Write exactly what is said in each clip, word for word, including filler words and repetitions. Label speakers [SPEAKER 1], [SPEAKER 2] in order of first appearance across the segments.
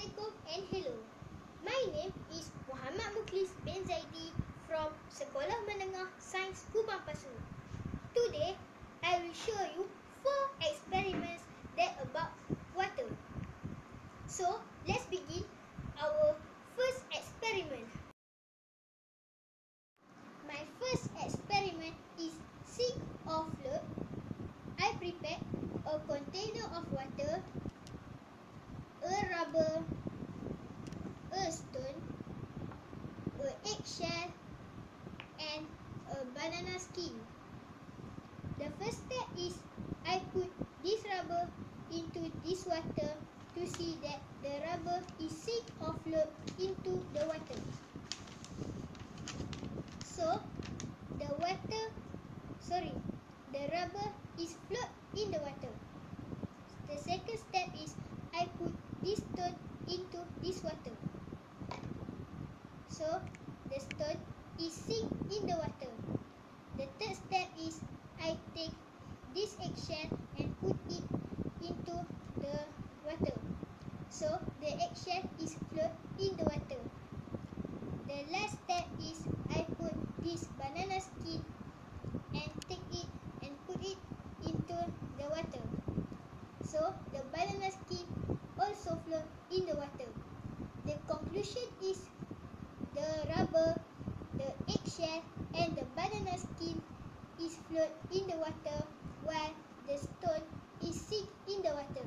[SPEAKER 1] Assalamualaikum and hello. My name is Muhammad Mukhlis bin Zaidi from Sekolah Menengah Sains Kubang Pasu. Today, I will show you four experiments that about water. So, let's begin our first experiment. My first experiment is sink or float. I prepared a container of water, a rubber, a stone, a eggshell and a banana skin. The first step is I put this rubber into this water to see that the rubber is sink or float into the water. So the water, sorry, the rubber is float in the water. The second step is I put this stone into this water. So the stone is sink in the water. The third step is I take this eggshell and put it into the water. So the eggshell is float in the water. The last step is I put this banana skin and take it and put it into the water. So the banana skin also float in the water. The conclusion is the rubber, the eggshell and the banana skin is float in the water while the stone is sink in the water.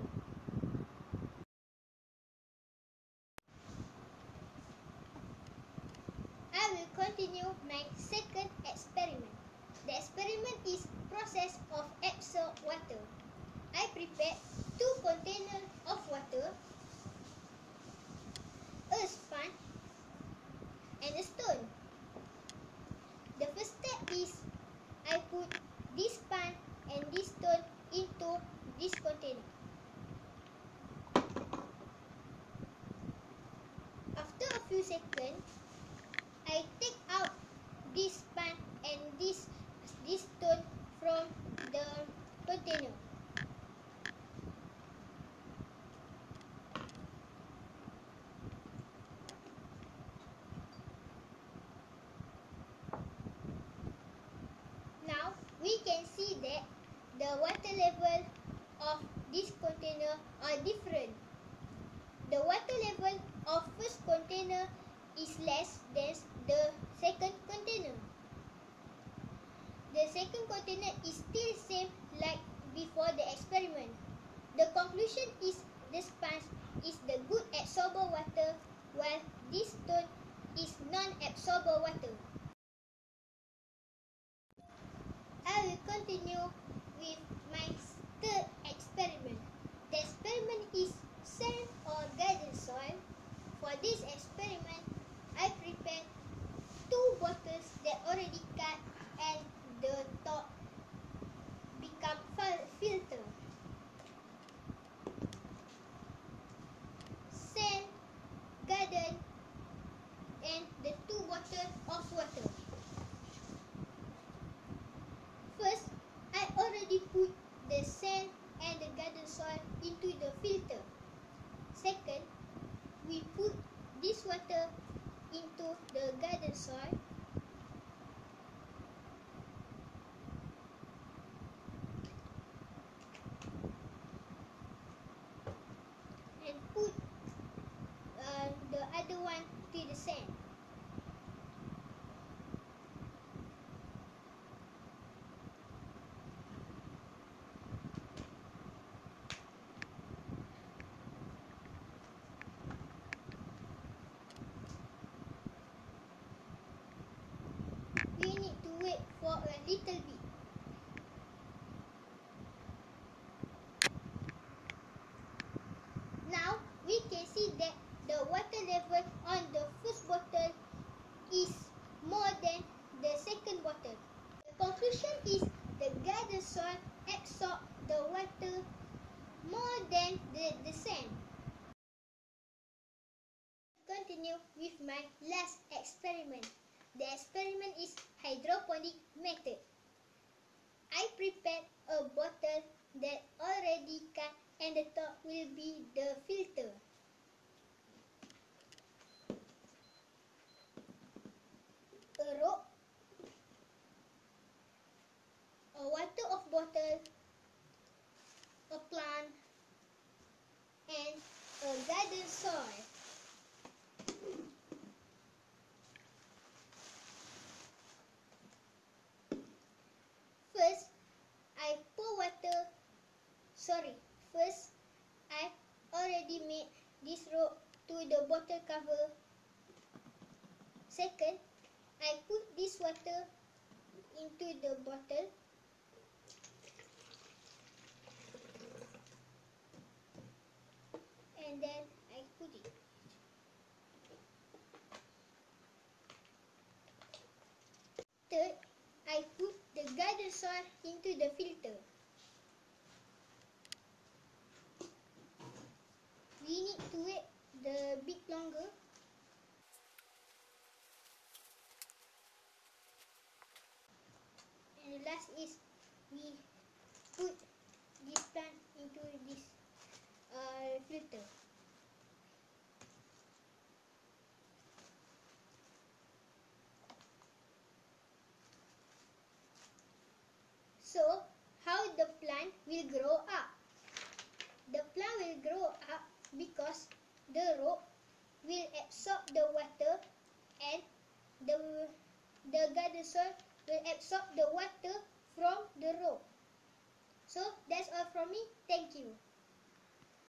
[SPEAKER 1] I will continue my second experiment. The experiment is process of absorb water. I prepared two containers of water, a sponge and a stone. The first step is I put this sponge and this stone into this container. After a few seconds, I take out this sponge and this this stone from the container. Now we can see that the water level of this container are different. The water level of first container is less than the second container. The second container is still same like before the experiment. The conclusion is the sponge is the good absorber water while this stone is non-absorber water. I will continue with my third experiment. The experiment is sand or garden soil. For this experiment, I prepared two bottles that already cut and the top become filter. Sand, garden and the two bottles of water. First, I already put the sand and the garden soil into the filter. Second, we put this water into the garden soil. And put uh, the other one to the sand. We need to wait for a little bit. Now we can see that the water level on the first bottle is more than the second bottle. The conclusion is the garden soil absorbs the water more than the, the sand. Continue with my last experiment. The experiment is hydroponic method. I prepared a bottle that already cut and the top will be the filter. soil. First, I pour water. Sorry, first I already made this rope to the bottle cover. Second, I put this water into the bottle. And then I put it. Third, I put the garden soil into the filter. We need to wait the bit longer. And the last is we put this plant into this uh, filter. So, how the plant will grow up? The plant will grow up because the root will absorb the water and the, the garden soil will absorb the water from the root. So, that's all from me. Thank you.